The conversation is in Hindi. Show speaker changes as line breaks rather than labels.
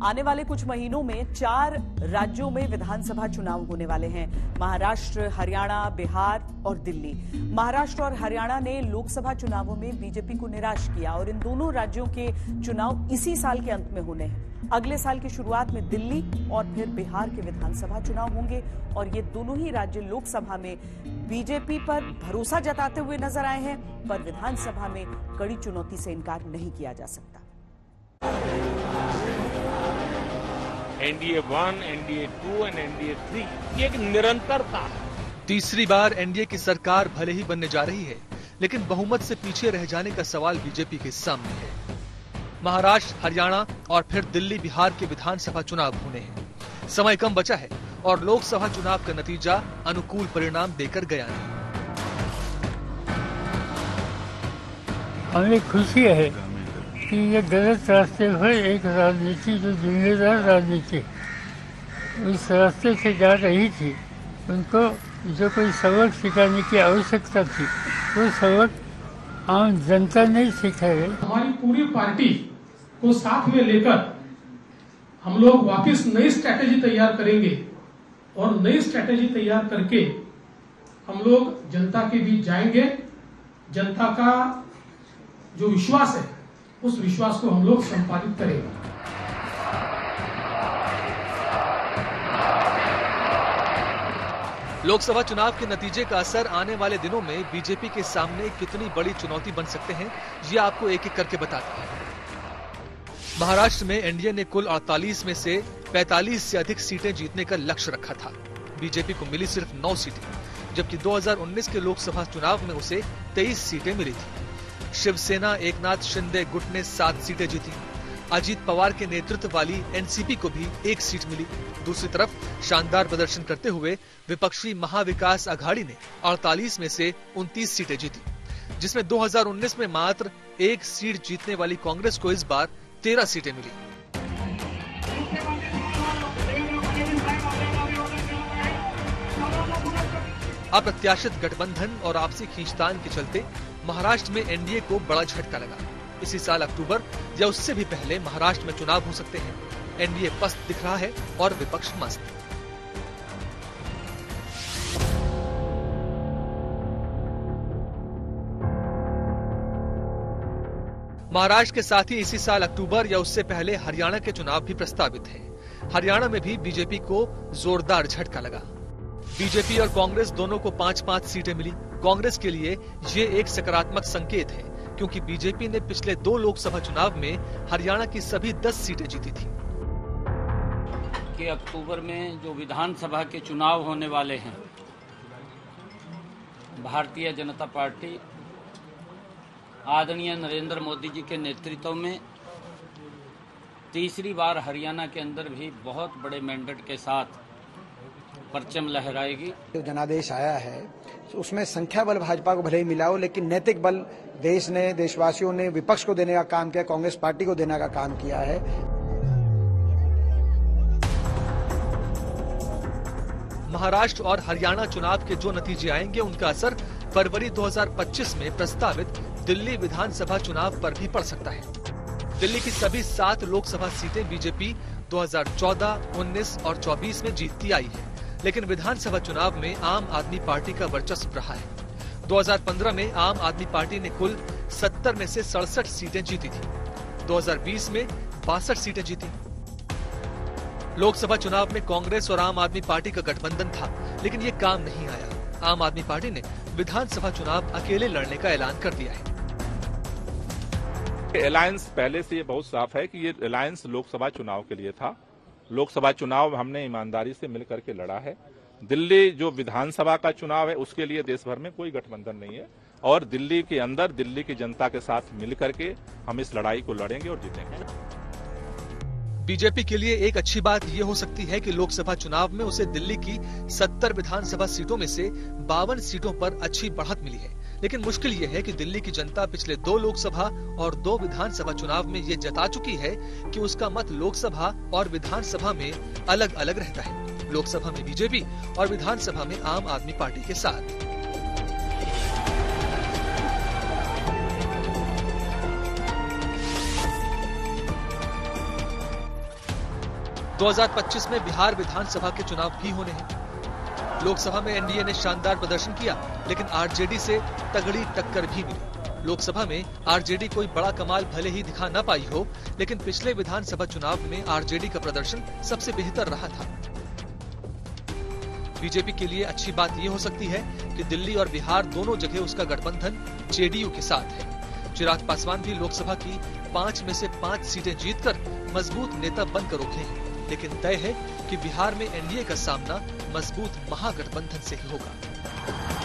आने वाले कुछ महीनों में 4 राज्यों में विधानसभा चुनाव होने वाले हैं। महाराष्ट्र, हरियाणा, बिहार और दिल्ली। महाराष्ट्र और हरियाणा ने लोकसभा चुनावों में बीजेपी को निराश किया और इन दोनों राज्यों के चुनाव इसी साल के अंत में होने हैं। अगले साल की शुरुआत में दिल्ली और फिर बिहार के विधानसभा चुनाव होंगे और ये दोनों ही राज्य लोकसभा में बीजेपी पर भरोसा जताते हुए नजर आए हैं, पर विधानसभा में कड़ी चुनौती से इनकार नहीं किया जा सकता।
एनडीए 1, एनडीए 2 और एनडीए 3 ये एक निरंतरता है।
तीसरी बार एनडीए की सरकार भले ही बनने जा रही है, लेकिन बहुमत से पीछे रह जाने का सवाल बीजेपी के सामने है। महाराष्ट्र, हरियाणा और फिर दिल्ली, बिहार के विधानसभा चुनाव होने हैं। समय कम बचा है और लोकसभा चुनाव का नतीजा अनुकूल परिणाम देकर गया है।
हमें खुशी है कि ये गलत रास्ते पर एक राजनीति जो जिम्मेदार राजनीति उस रास्ते से जा रही थी, उनको जो कोई सबक सिखाने की आवश्यकता थी वो सबक आम जनता नहीं सिखाए।
हमारी पूरी पार्टी को साथ में लेकर हम लोग वापस नई स्ट्रैटेजी तैयार करेंगे और नई स्ट्रैटेजी तैयार करके हम लोग जनता के बीच जाएंगे। जनता का जो विश्वास है उस विश्वास को हम लोग संपादित करेंगे।
लोकसभा चुनाव के नतीजे का असर आने वाले दिनों में बीजेपी के सामने कितनी बड़ी चुनौती बन सकते हैं, ये आपको एक एक करके बताते हैं। महाराष्ट्र में एनडीए ने कुल 48 में से 45 से अधिक सीटें जीतने का लक्ष्य रखा था। बीजेपी को मिली सिर्फ 9 सीटें, जबकि 2019 के लोकसभा चुनाव में उसे 23 सीटें मिली थी। शिवसेना एकनाथ शिंदे गुट ने 7 सीटें जीती। अजीत पवार के नेतृत्व वाली एनसीपी को भी 1 सीट मिली। दूसरी तरफ शानदार प्रदर्शन करते हुए विपक्षी महाविकास अघाड़ी ने 48 में से 29 सीटें जीती, जिसमें 2019 में मात्र 1 सीट जीतने वाली कांग्रेस को इस बार 13 सीटें मिली। अप्रत्याशित गठबंधन और आपसी खींचतान के चलते महाराष्ट्र में एनडीए को बड़ा झटका लगा। इसी साल अक्टूबर या उससे भी पहले महाराष्ट्र में चुनाव हो सकते हैं। एनडीए पस्त दिख रहा है और विपक्ष मस्त। महाराष्ट्र के साथ ही इसी साल अक्टूबर या उससे पहले हरियाणा के चुनाव भी प्रस्तावित हैं। हरियाणा में भी बीजेपी को जोरदार झटका लगा। बीजेपी और कांग्रेस दोनों को 5-5 सीटें मिली। कांग्रेस के लिए ये एक सकारात्मक संकेत है, क्योंकि बीजेपी ने पिछले 2 लोकसभा चुनाव में हरियाणा की सभी 10 सीटें जीती थी।
कि अक्टूबर में जो विधानसभा के चुनाव होने वाले हैं, भारतीय जनता पार्टी आदरणीय नरेंद्र मोदी जी के नेतृत्व में तीसरी बार हरियाणा के अंदर भी बहुत बड़े मैंडेट के साथ परचम लहराएगी।
जो जनादेश आया है उसमें संख्या बल भाजपा को भले ही मिला हो, लेकिन नैतिक बल देश ने, देशवासियों ने विपक्ष को देने का काम किया, कांग्रेस पार्टी को देने का काम किया है।
महाराष्ट्र और हरियाणा चुनाव के जो नतीजे आएंगे, उनका असर फरवरी 2025 में प्रस्तावित दिल्ली विधानसभा चुनाव पर भी पड़ सकता है। दिल्ली की सभी 7 लोकसभा सीटें बीजेपी 2014, 19 और 24 में जीतती आई है, लेकिन विधानसभा चुनाव में आम आदमी पार्टी का वर्चस्व रहा है। 2015 में आम आदमी पार्टी ने कुल 70 में से 67 सीटें जीती थी। 2020 में 62 सीटें जीती। लोकसभा चुनाव में कांग्रेस और आम आदमी पार्टी का गठबंधन था, लेकिन ये काम नहीं आया। आम आदमी पार्टी ने विधानसभा चुनाव अकेले लड़ने का ऐलान कर दिया है।
अलायंस पहले से ये बहुत साफ है कि ये अलायंस लोकसभा चुनाव के लिए था। लोकसभा चुनाव हमने ईमानदारी से मिलकर के लड़ा है। दिल्ली जो विधानसभा का चुनाव है उसके लिए देश भर में कोई गठबंधन नहीं है और दिल्ली के अंदर दिल्ली की जनता के साथ मिलकर के हम इस लड़ाई को लड़ेंगे और जीतेंगे।
बीजेपी के लिए एक अच्छी बात यह हो सकती है कि लोकसभा चुनाव में उसे दिल्ली की 70 विधानसभा सीटों में से 52 सीटों पर अच्छी बढ़त मिली है। लेकिन मुश्किल ये है कि दिल्ली की जनता पिछले 2 लोकसभा और 2 विधानसभा चुनाव में ये जता चुकी है कि उसका मत लोकसभा और विधानसभा में अलग अलग रहता है। लोकसभा में बीजेपी और विधानसभा में आम आदमी पार्टी के साथ। 2025 में बिहार विधानसभा के चुनाव भी होने हैं। लोकसभा में एनडीए ने शानदार प्रदर्शन किया, लेकिन आरजेडी से तगड़ी टक्कर भी मिली। लोकसभा में आरजेडी कोई बड़ा कमाल भले ही दिखा न पाई हो, लेकिन पिछले विधानसभा चुनाव में आरजेडी का प्रदर्शन सबसे बेहतर रहा था। बीजेपी के लिए अच्छी बात ये हो सकती है कि दिल्ली और बिहार दोनों जगह उसका गठबंधन जेडीयू के साथ है। चिराग पासवान भी लोकसभा की 5 में से 5 सीटें जीतकर मजबूत नेता बनकर उभरे हैं, लेकिन तय है कि बिहार में एनडीए का सामना मजबूत महागठबंधन से ही होगा।